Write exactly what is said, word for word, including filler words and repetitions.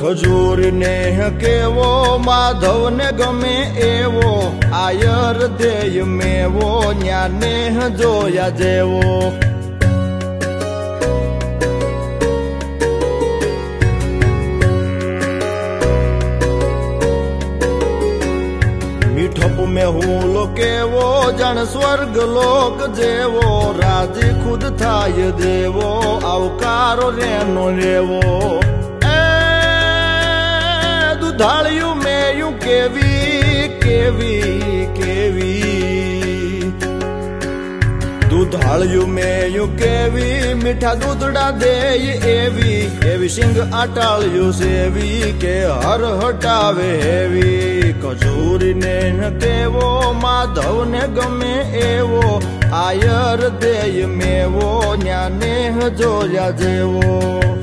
खजूर ने केवो माधव ने गमे एवो आयर देय मेवो न्याने जोया जेवो मीठप में हूँ लोकेवो जन स्वर्ग लोक जेवो राजी खुद थाय देवो आवकारो रेनो रेवो दुधाळियों में यूं केवी केवी केवी दुधाळियों में यूं केवी मीठा दूधड़ा दे एवी एवी सिंग अटाळियों सेवी के हर हटावे हेवी खजूरी ने केवो माधव ने गमे एवो आयर देय मेवो न्याने जोया जेवो।